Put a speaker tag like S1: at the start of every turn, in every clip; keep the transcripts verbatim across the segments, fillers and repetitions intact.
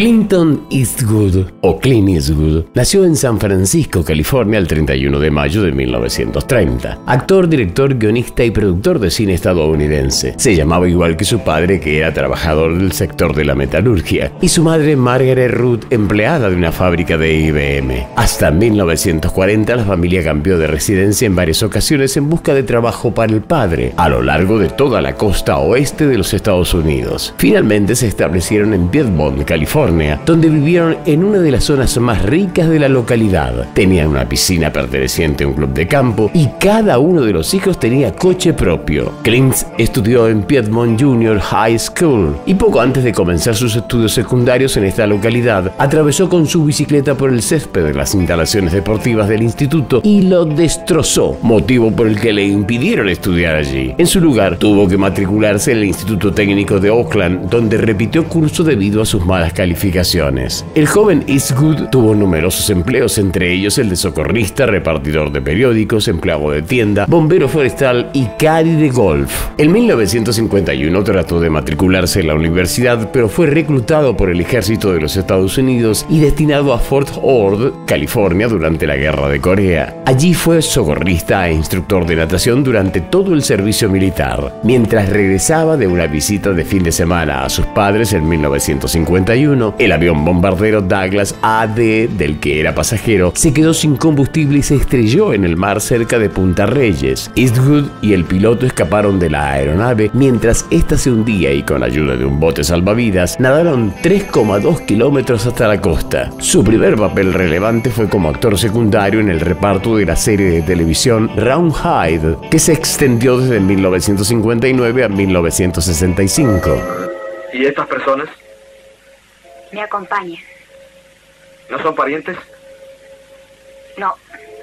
S1: Clinton Eastwood, o Clint Eastwood, nació en San Francisco, California, el treinta y uno de mayo de mil novecientos treinta. Actor, director, guionista y productor de cine estadounidense. Se llamaba igual que su padre, que era trabajador del sector de la metalurgia, y su madre, Margaret Root, empleada de una fábrica de I B M. Hasta mil novecientos cuarenta, la familia cambió de residencia en varias ocasiones en busca de trabajo para el padre, a lo largo de toda la costa oeste de los Estados Unidos. Finalmente se establecieron en Piedmont, California, donde vivieron en una de las zonas más ricas de la localidad. Tenían una piscina perteneciente a un club de campo y cada uno de los hijos tenía coche propio. Clint estudió en Piedmont Junior High School y poco antes de comenzar sus estudios secundarios en esta localidad, atravesó con su bicicleta por el césped de las instalaciones deportivas del instituto y lo destrozó, motivo por el que le impidieron estudiar allí. En su lugar, tuvo que matricularse en el Instituto Técnico de Oakland, donde repitió curso debido a sus malas calificaciones. El joven Eastwood tuvo numerosos empleos, entre ellos el de socorrista, repartidor de periódicos, empleado de tienda, bombero forestal y caddy de golf. En mil novecientos cincuenta y uno trató de matricularse en la universidad, pero fue reclutado por el ejército de los Estados Unidos y destinado a Fort Ord, California, durante la Guerra de Corea. Allí fue socorrista e instructor de natación durante todo el servicio militar. Mientras regresaba de una visita de fin de semana a sus padres en mil novecientos cincuenta y uno, el avión bombardero Douglas A D, del que era pasajero, se quedó sin combustible y se estrelló en el mar cerca de Punta Reyes. Eastwood y el piloto escaparon de la aeronave mientras ésta se hundía y, con ayuda de un bote salvavidas, nadaron tres coma dos kilómetros hasta la costa. Su primer papel relevante fue como actor secundario en el reparto de la serie de televisión Rawhide, que se extendió desde mil novecientos cincuenta y nueve a mil novecientos sesenta y cinco.
S2: ¿Y estas personas?
S3: Me acompañan.
S2: ¿No son parientes?
S3: No.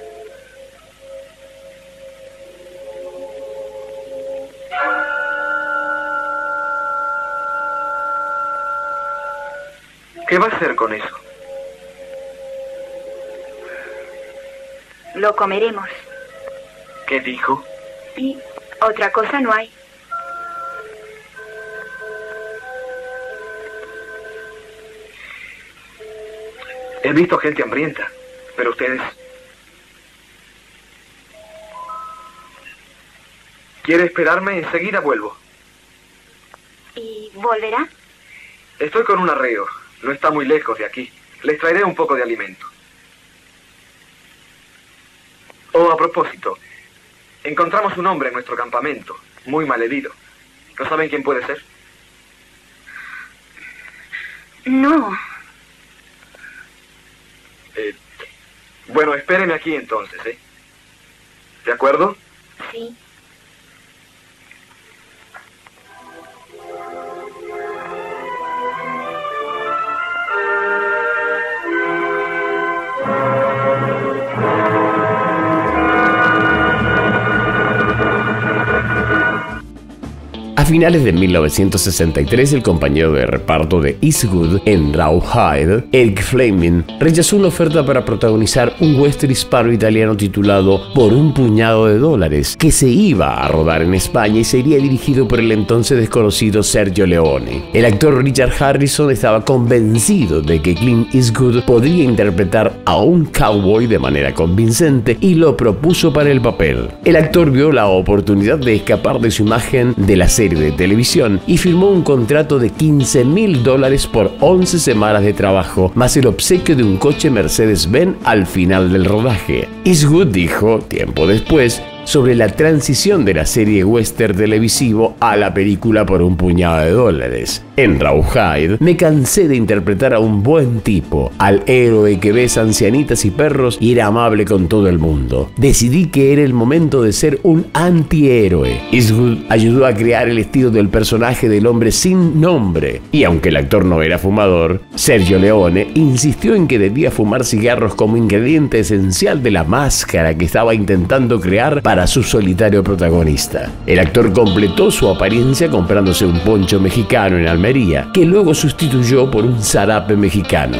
S2: ¿Qué va a hacer con eso?
S3: Lo comeremos.
S2: ¿Qué dijo?
S3: Y otra cosa no hay.
S2: He visto gente hambrienta, pero ustedes... ¿Quiere esperarme? Enseguida vuelvo.
S3: ¿Y volverá?
S2: Estoy con un arreo. No está muy lejos de aquí. Les traeré un poco de alimento. Oh, a propósito, encontramos un hombre en nuestro campamento, muy malherido. ¿No saben quién puede ser?
S3: No.
S2: Eh, bueno, espéreme aquí entonces, ¿eh? ¿De acuerdo?
S3: Sí.
S1: A finales de mil novecientos sesenta y tres, el compañero de reparto de Eastwood en Rawhide, Eric Fleming, rechazó una oferta para protagonizar un western hispano-italiano titulado Por un puñado de dólares, que se iba a rodar en España y sería dirigido por el entonces desconocido Sergio Leone. El actor Richard Harrison estaba convencido de que Clint Eastwood podría interpretar a un cowboy de manera convincente y lo propuso para el papel. El actor vio la oportunidad de escapar de su imagen de la serie de televisión y firmó un contrato de quince mil dólares por once semanas de trabajo, más el obsequio de un coche Mercedes-Benz al final del rodaje. Eastwood dijo, tiempo después, sobre la transición de la serie western televisivo a la película Por un puñado de dólares. En Rawhide me cansé de interpretar a un buen tipo, al héroe que besa ancianitas y perros y era amable con todo el mundo. Decidí que era el momento de ser un antihéroe. Eastwood ayudó a crear el estilo del personaje del hombre sin nombre, y aunque el actor no era fumador, Sergio Leone insistió en que debía fumar cigarros como ingrediente esencial de la máscara que estaba intentando crear para su solitario protagonista. El actor completó su apariencia comprándose un poncho mexicano en Almería, que luego sustituyó por un zarape mexicano.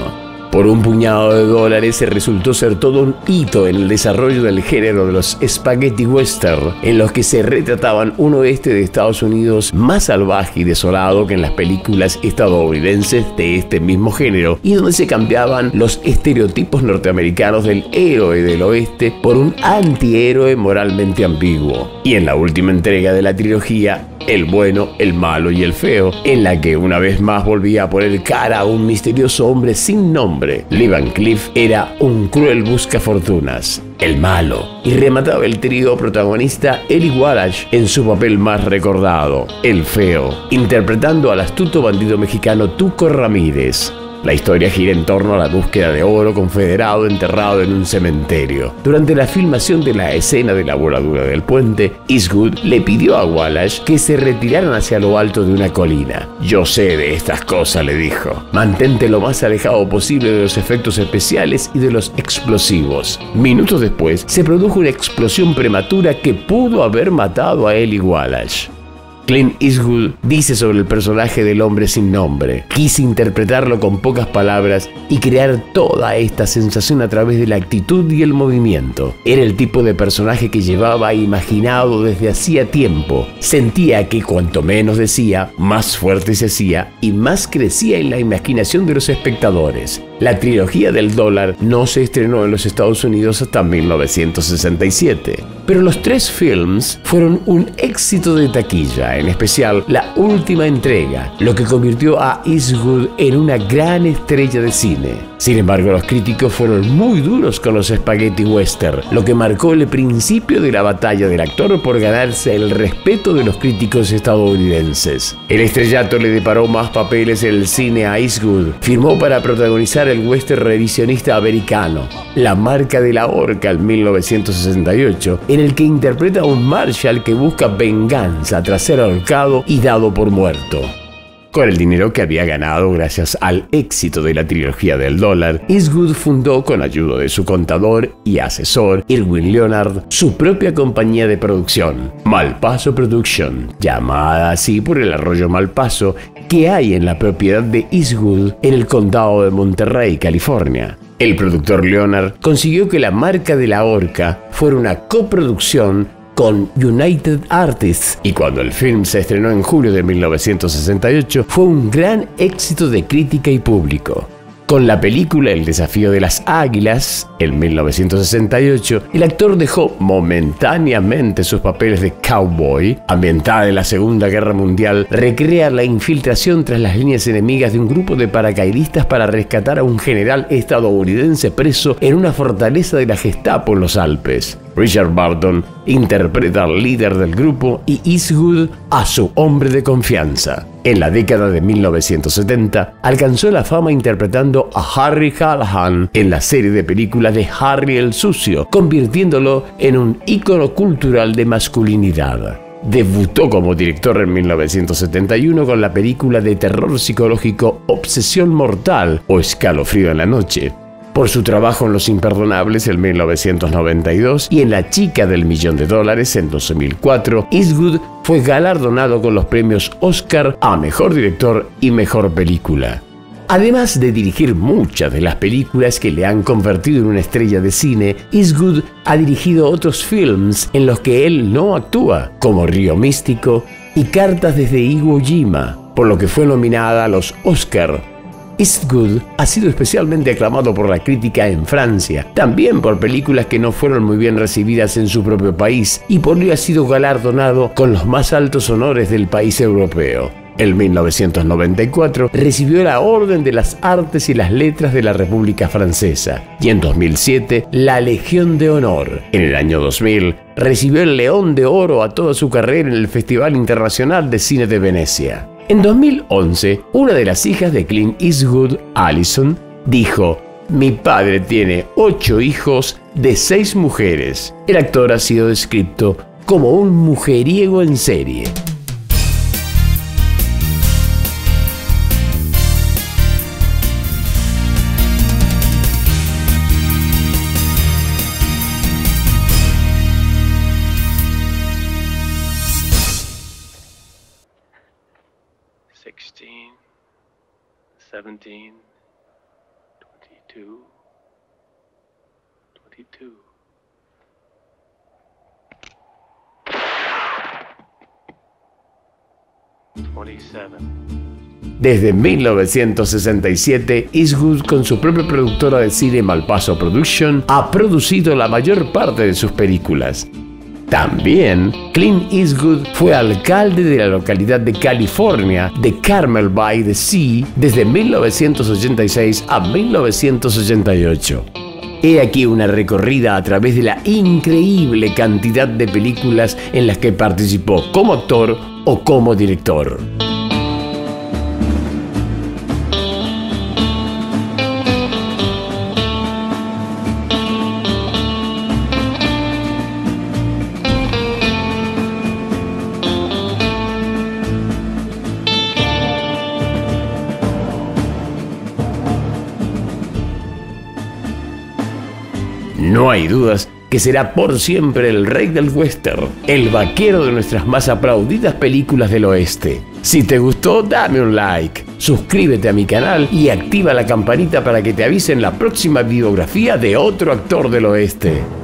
S1: Por un puñado de dólares resultó ser todo un hito en el desarrollo del género de los spaghetti western, en los que se retrataban un oeste de Estados Unidos más salvaje y desolado que en las películas estadounidenses de este mismo género, y donde se cambiaban los estereotipos norteamericanos del héroe del oeste por un antihéroe moralmente ambiguo. Y en la última entrega de la trilogía, El bueno, el malo y el feo, en la que una vez más volvía a poner cara a un misterioso hombre sin nombre, Lee Van Cleef era un cruel buscafortunas, el malo, y remataba el trío protagonista Eli Wallach en su papel más recordado, el feo, interpretando al astuto bandido mexicano Tuco Ramírez. La historia gira en torno a la búsqueda de oro confederado enterrado en un cementerio. Durante la filmación de la escena de la voladura del puente, Eastwood le pidió a Wallach que se retiraran hacia lo alto de una colina. «Yo sé de estas cosas», le dijo. «Mantente lo más alejado posible de los efectos especiales y de los explosivos». Minutos después, se produjo una explosión prematura que pudo haber matado a Eli Wallach. Clint Eastwood dice sobre el personaje del hombre sin nombre: «Quise interpretarlo con pocas palabras y crear toda esta sensación a través de la actitud y el movimiento. Era el tipo de personaje que llevaba imaginado desde hacía tiempo. Sentía que cuanto menos decía, más fuerte se hacía y más crecía en la imaginación de los espectadores». La trilogía del dólar no se estrenó en los Estados Unidos hasta mil novecientos sesenta y siete, pero los tres films fueron un éxito de taquilla, en especial la última entrega, lo que convirtió a Eastwood en una gran estrella de cine. Sin embargo, los críticos fueron muy duros con los spaghetti western, lo que marcó el principio de la batalla del actor por ganarse el respeto de los críticos estadounidenses. El estrellato le deparó más papeles en el cine a Eastwood. Firmó para protagonizar el western revisionista americano La marca de la horca en mil novecientos sesenta y ocho, en el que interpreta a un Marshall que busca venganza tras ser ahorcado y dado por muerto. Con el dinero que había ganado gracias al éxito de la trilogía del dólar, Eastwood fundó, con ayuda de su contador y asesor, Irwin Leonard, su propia compañía de producción, Malpaso Production, llamada así por el arroyo Malpaso que hay en la propiedad de Eastwood en el condado de Monterey, California. El productor Leonard consiguió que La marca de la horca fuera una coproducción con United Artists, y cuando el film se estrenó en julio de mil novecientos sesenta y ocho fue un gran éxito de crítica y público. Con la película El desafío de las águilas, en mil novecientos sesenta y ocho, el actor dejó momentáneamente sus papeles de cowboy. Ambientada en la Segunda Guerra Mundial, recrea la infiltración tras las líneas enemigas de un grupo de paracaidistas para rescatar a un general estadounidense preso en una fortaleza de la Gestapo en los Alpes. Richard Burton interpreta al líder del grupo y Eastwood a su hombre de confianza. En la década de mil novecientos setenta, alcanzó la fama interpretando a Harry Callahan en la serie de películas de Harry el Sucio, convirtiéndolo en un ícono cultural de masculinidad. Debutó como director en mil novecientos setenta y uno con la película de terror psicológico Obsesión Mortal o Escalofrío en la Noche. Por su trabajo en Los Imperdonables en mil novecientos noventa y dos y en La chica del millón de dólares en dos mil cuatro, Eastwood fue galardonado con los premios Oscar a Mejor Director y Mejor Película. Además de dirigir muchas de las películas que le han convertido en una estrella de cine, Eastwood ha dirigido otros films en los que él no actúa, como Río Místico y Cartas desde Iwo Jima, por lo que fue nominada a los Oscar. Eastwood ha sido especialmente aclamado por la crítica en Francia, también por películas que no fueron muy bien recibidas en su propio país, y por ello ha sido galardonado con los más altos honores del país europeo. En mil novecientos noventa y cuatro recibió la Orden de las Artes y las Letras de la República Francesa, y en dos mil siete la Legión de Honor. En el año dos mil recibió el León de Oro a toda su carrera en el Festival Internacional de Cine de Venecia. En dos mil once, una de las hijas de Clint Eastwood, Allison, dijo: «Mi padre tiene ocho hijos de seis mujeres». El actor ha sido descrito como un mujeriego en serie.
S4: sixteen, seventeen, twenty. twenty-two, twenty-two. twenty-seven.
S1: Desde mil novecientos sesenta y siete, Eastwood, con su propia productora de cine Malpaso Production, ha producido la mayor parte de sus películas. También, Clint Eastwood fue alcalde de la localidad de California de Carmel by the Sea desde mil novecientos ochenta y seis a mil novecientos ochenta y ocho. He aquí una recorrida a través de la increíble cantidad de películas en las que participó como actor o como director. No hay dudas que será por siempre el rey del western, el vaquero de nuestras más aplaudidas películas del oeste. Si te gustó, dame un like, suscríbete a mi canal y activa la campanita para que te avisen la próxima biografía de otro actor del oeste.